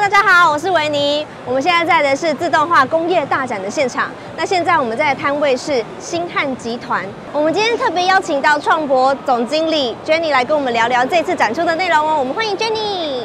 大家好，我是维尼。我们现在在的是自动化工业大展的现场。那现在我们在的摊位是星汉集团。我们今天特别邀请到创博总经理 Jenny 来跟我们聊聊这次展出的内容哦。我们欢迎 Jenny。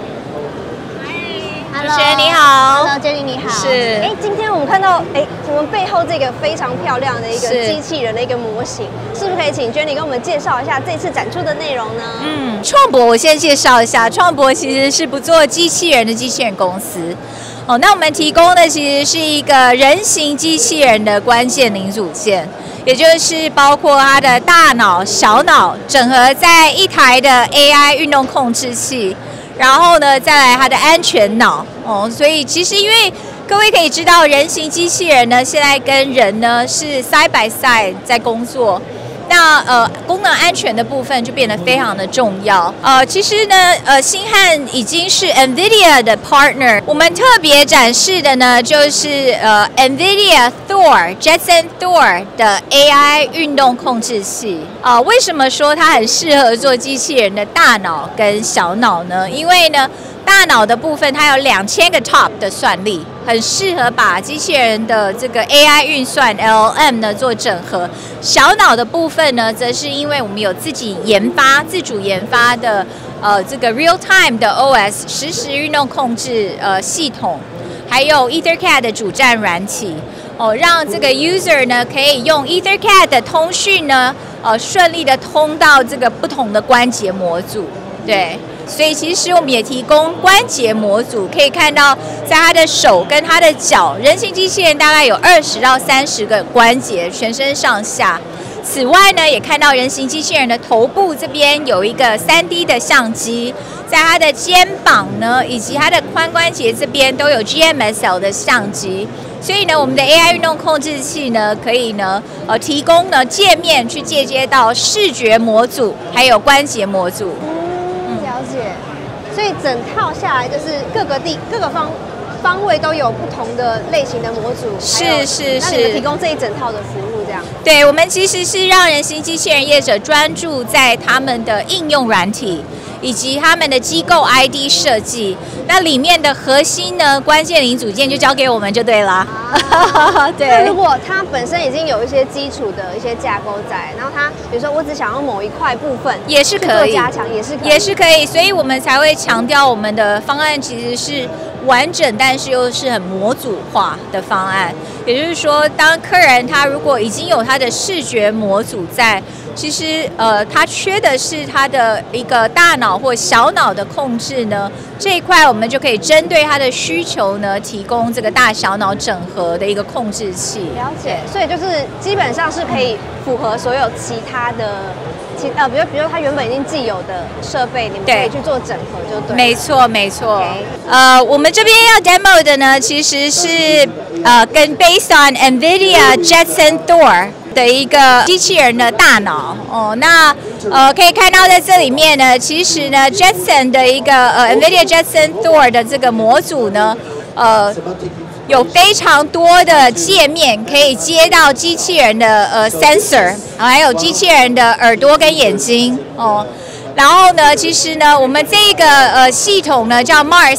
主持人你好 ，Hello Jenny 你好。 是。 今天我们看到我们背后这个非常漂亮的一个机器人的一个模型，是不是可以请 Jenny 跟我们介绍一下这次展出的内容呢？ 创博我先介绍一下，创博其实是不做机器人的机器人公司。那我们提供的其实是一个人形机器人的关键零组件，也就是包括它的大脑、小脑整合在一台的 AI 运动控制器。然后呢，再来它的安全脑所以其实因为各位可以知道，人形机器人呢，现在跟人呢是 side by side 在工作。那功能安全的部分就变得非常的重要。其实呢，星汉已经是 NVIDIA 的 partner。我们特别展示的呢，就是NVIDIA Thor Jetson Thor 的 AI 运动控制器。为什么说它很适合做机器人的大脑跟小脑呢？因为呢，大脑的部分它有2000个 TOP 的算力，很适合把机器人的这个 AI 运算 LLM 呢做整合。小脑的部分呢，则是因为我们有自主研发的这个 real time 的 OS 实时运动控制系统，还有 EtherCAT 的主站软体让这个 user 呢可以用 EtherCAT 的通讯呢顺利的通到这个不同的关节模组，对。所以其实我们也提供关节模组，可以看到在它的手跟它的脚，人形机器人大概有20到30个关节，全身上下。此外呢，也看到人形机器人的头部这边有一个3D 的相机，在它的肩膀呢以及它的髋关节这边都有 GMSL 的相机。所以呢，我们的 AI 运动控制器呢，可以呢提供呢界面去借接到视觉模组，还有关节模组。 了解，所以整套下来就是各个方位都有不同的类型的模组， 是。 那你们提供这一整套的服务，这样？ 对，我们其实是让人形机器人业者专注在他们的应用软体以及他们的机构 ID 设计，那里面的核心呢关键零组件就交给我们就对了。对。 那如果它本身已经有一些基础的一些架构在，然后它比如说我只想要某一块部分， 也是可以做加强，也是可以， 所以我们才会强调我们的方案其实是完整，但是又是很模组化的方案。也就是说，当客人他如果已经有他的视觉模组在，其实他缺的是他的一个大脑或小脑的控制呢，这一块我们就可以针对他的需求呢，提供这个大小脑整合的一个控制器。 了解，所以就是基本上是可以符合所有其他的。比如它原本已经既有的设备，你们可以去做整合，就对。 没错。我们这边要 demo 的呢，其实是跟 based on NVIDIA Jetson Thor 的一个机器人的大脑那可以看到在这里面呢，其实呢 Jetson 的一个NVIDIA Jetson Thor 的这个模组呢，有非常多的界面可以接到机器人的sensor， 还有机器人的耳朵跟眼睛然后呢，其实呢，我们这个系统呢叫 Mars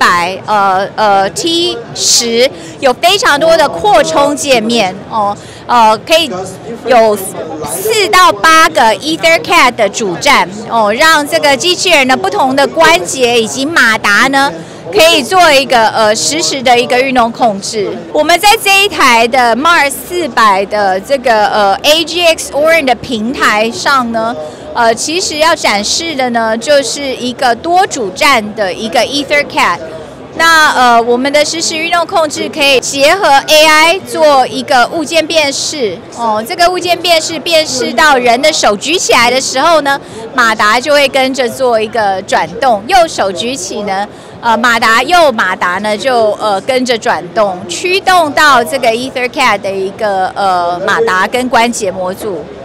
400T10，有非常多的扩充界面可以有4到8个 EtherCAT 的主站让这个机器人的不同的关节以及马达呢，可以做一个实时的一个运动控制。我们在这一台的 Mars 400的这个AGX Orin 的平台上呢，其实要展示的呢，就是一个多主站的一个 EtherCAT。那我们的实时运动控制可以结合 AI 做一个物件辨识这个物件辨识到人的手举起来的时候呢，马达就会跟着做一个转动，右手举起呢马达呢就跟着转动，驱动到这个 EtherCAT 的一个马达跟关节模组。那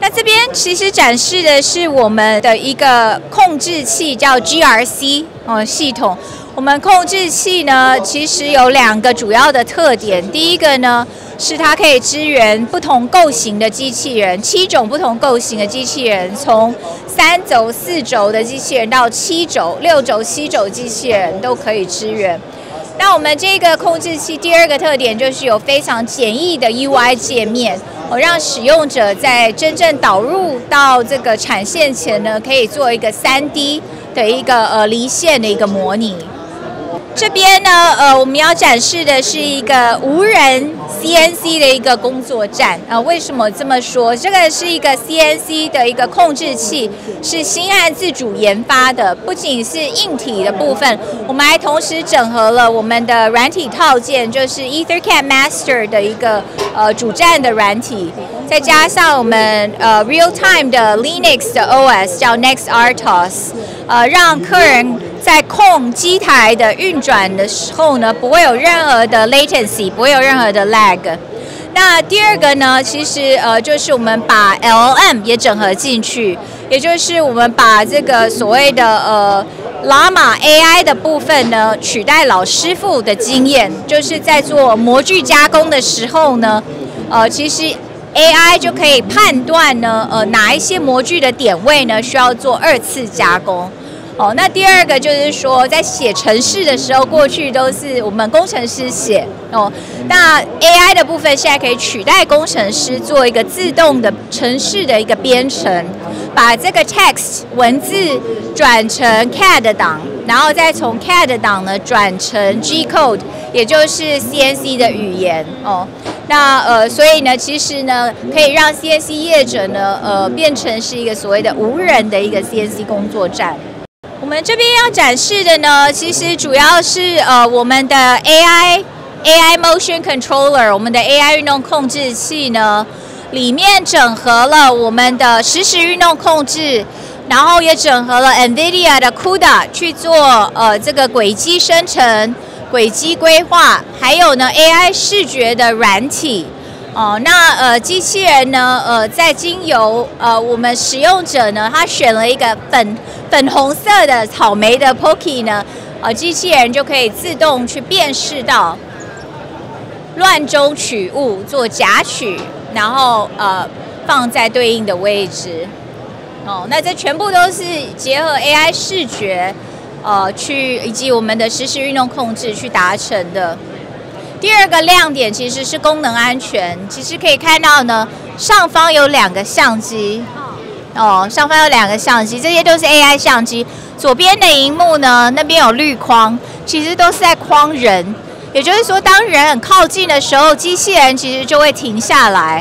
那这边其实展示的是我们的一个控制器，叫 GRC 系统。我们控制器呢，其实有2个主要的特点。第一个呢，是它可以支援不同构型的机器人，7种不同构型的机器人，从3轴、4轴的机器人到7轴、6轴、7轴机器人都可以支援。那我们这个控制器第2个特点就是有非常简易的 UI 界面，让使用者在真正导入到这个产线前呢，可以做一个3D 的一个离线的一个模拟。这边呢，我们要展示的是一个无人 CNC 的一个工作站。为什么这么说？这个是一个 CNC 的一个控制器，是星汉自主研发的。不仅是硬体的部分，我们还同时整合了我们的软体套件，就是 EtherCAD Master 的一个主站的软体，再加上我们Real Time 的 Linux 的 OS 叫 NextRTOS， 让客人在控机台的运转的时候呢，不会有任何的 latency， 不会有任何的 lag。那第2个呢，其实就是我们把 LLM 也整合进去，也就是我们把这个所谓的Llama AI 的部分呢，取代老师傅的经验，就是在做模具加工的时候呢，其实 AI 就可以判断呢，哪一些模具的点位呢需要做2次加工。那第2个就是说，在写程式的时候，过去都是我们工程师写那 AI 的部分现在可以取代工程师做一个自动的程式的一个编程，把这个 text 文字转成 CAD 档，然后再从 CAD 档呢转成 G code， 也就是 CNC 的语言那所以呢，其实呢，可以让 CNC 业者呢变成是一个所谓的无人的一个 CNC 工作站。我们这边要展示的呢，其实主要是我们的 AI Motion Controller， 我们的 AI 运动控制器呢，里面整合了我们的实时运动控制，然后也整合了 NVIDIA 的 CUDA 去做这个轨迹生成、轨迹规划，还有呢 AI 视觉的软体。那机器人呢，在经由我们使用者呢，他选了一个粉红色的草莓的 Pocky 呢，机器人就可以自动去辨识到乱中取物，做夹取，然后放在对应的位置。那这全部都是结合 AI 视觉以及我们的实时运动控制去达成的。第2个亮点其实是功能安全，其实可以看到呢，上方有2个相机，上方有2个相机，这些都是 AI 相机。左边的萤幕呢，那边有绿框，其实都是在框人，也就是说，当人很靠近的时候，机器人其实就会停下来，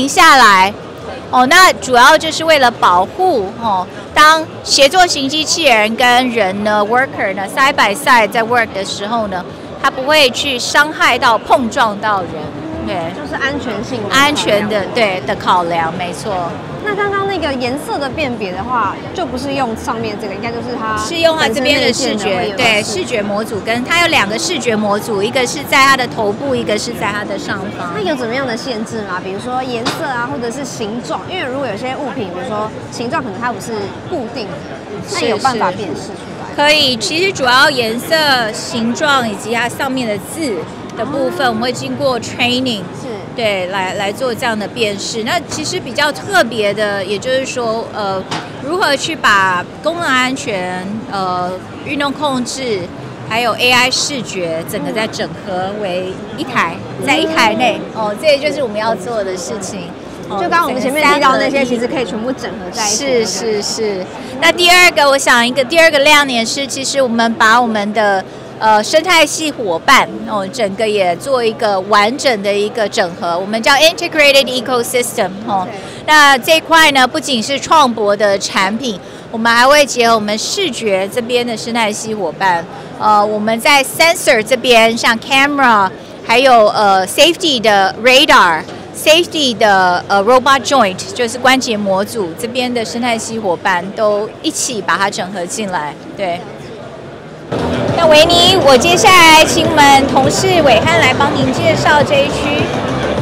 那主要就是为了保护当协作型机器人跟人呢 worker 呢 side by side 在 work 的时候呢，它不会去伤害到、碰撞到人，对， 就是安全性的考量，没错。 那刚刚那个颜色的辨别的话，就不是用上面这个，应该就是它是用它这边的视觉，对，视觉模组，跟它有2个视觉模组，一个是在它的头部，一个是在它的上方。 那有怎么样的限制吗？比如说颜色啊，或者是形状？因为如果有些物品，比如说形状可能它不是固定的，那有办法辨识出来？ 可以，其实主要颜色、形状以及它上面的字的部分，我们会经过 training。对，来做这样的辨识。那其实比较特别的，也就是说，如何去把功能安全、运动控制，还有 AI 视觉，整个再整合为在一台内。这也就是我们要做的事情。 就刚刚我们前面提到那些，其实可以全部整合在一起。 是。那第2个，我想第2个亮点是，其实我们把我们的生态系伙伴整个也做一个完整的一个整合，我们叫 Integrated Ecosystem 那这一块呢，不仅是创博的产品，我们还会结合我们视觉这边的生态系伙伴。我们在 Sensor 这边，像 Camera， 还有Safety 的 Radar。Safety 的Robot Joint 就是关节模组这边的生态系伙伴都一起把它整合进来，对。那维尼，我接下来请我们同事伟汉来帮您介绍这一区。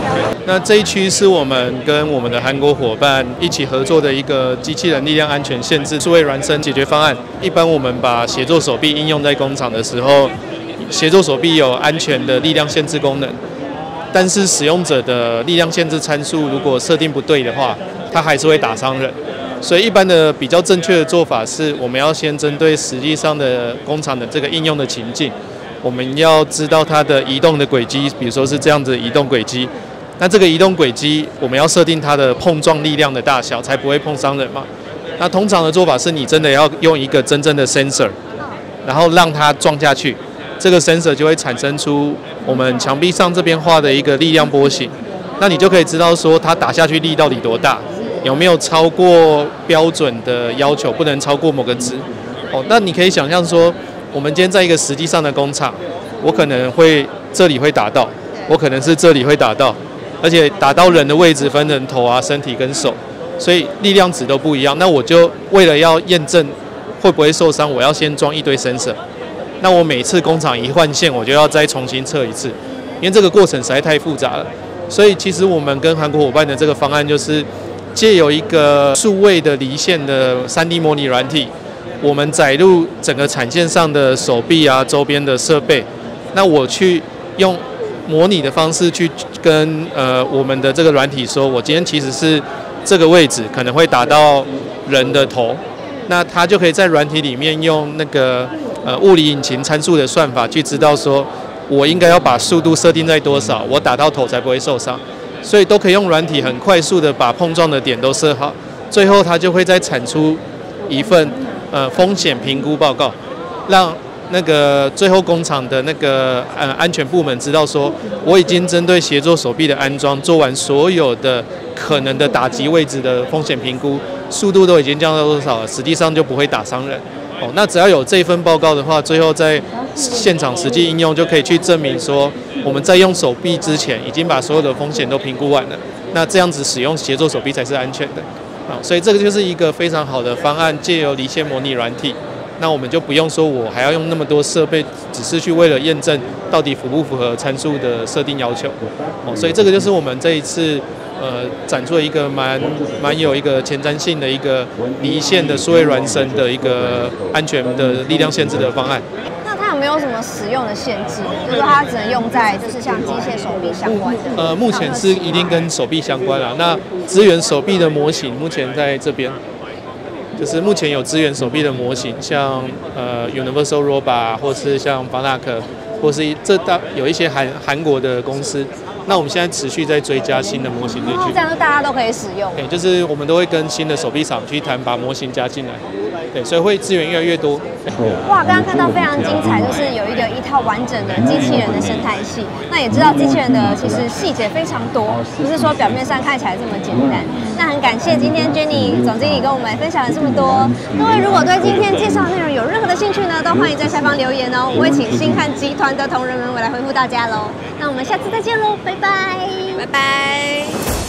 那这一区是我们跟我们的韩国伙伴一起合作的一个机器人力量安全限制数位孪生解决方案。一般我们把协作手臂应用在工厂的时候，协作手臂有安全的力量限制功能，但是使用者的力量限制参数如果设定不对的话，它还是会打伤人。所以一般的比较正确的做法是，我们要先针对实际上的工厂的这个应用的情境，我们要知道它的移动的轨迹，比如说是这样子的移动轨迹。那这个移动轨迹，我们要设定它的碰撞力量的大小，才不会碰伤人嘛。那通常的做法是你真的要用一个真正的 sensor， 然后让它撞下去，这个 sensor 就会产生出我们墙壁上这边画的一个力量波形。那你就可以知道说它打下去力到底多大。有没有超过标准的要求，不能超过某个值？那你可以想象说，我们今天在一个实际上的工厂，我可能会这里会打到，我可能是这里会打到，而且打到人的位置分人头啊、身体跟手，所以力量值都不一样。那我就为了要验证会不会受伤，我要先装一堆 sensor。那我每次工厂一换线，我就要再重新测一次，因为这个过程实在太复杂了。所以其实我们跟韩国伙伴的这个方案就是，借由一个数位的离线的3D 模拟软体，我们载入整个产线上的手臂啊、周边的设备，那我去用模拟的方式去跟我们的这个软体说，我今天其实是这个位置可能会打到人的头，那它就可以在软体里面用那个物理引擎参数的算法去知道说，我应该要把速度设定在多少，我打到头才不会受伤。所以都可以用软体很快速的把碰撞的点都设好，最后它就会再产出一份风险评估报告，让那个最后工厂的那个安全部门知道说，我已经针对协作手臂的安装做完所有的可能的打击位置的风险评估，速度都已经降到多少了，实际上就不会打伤人。那只要有这份报告的话，最后在现场实际应用就可以去证明说，我们在用手臂之前已经把所有的风险都评估完了，那这样子使用协作手臂才是安全的。所以这个就是一个非常好的方案，借由离线模拟软体，那我们就不用说我还要用那么多设备，只是去为了验证到底符不符合参数的设定要求。所以这个就是我们这一次展出了一个蛮有一个前瞻性的一个离线的数位孪生的一个安全的力量限制的方案。 那它有没有什么使用的限制？就是说它只能用在就是像机械手臂相关的？ 目前是一定跟手臂相关啦。那支援手臂的模型目前在这边，就是目前有支援手臂的模型，像Universal Robot 或是像 Fanuc， 或是有一些韩国的公司。那我们现在持续在追加新的模型进去， 这样大家都可以使用。 对，就是我们都会跟新的手臂厂去谈，把模型加进来。对，所以会资源越来越多。 哇，刚刚看到非常精彩，就是有一套完整的机器人的生态系。那也知道机器人的其实细节非常多，不是说表面上看起来这么简单。那很感谢今天 Jenny 总经理跟我们分享了这么多。各位如果对今天介绍的内容有任何的兴趣呢，都欢迎在下方留言哦，我会请星汉集团的同仁们来回复大家喽。那我们下次再见喽，拜拜， 拜拜。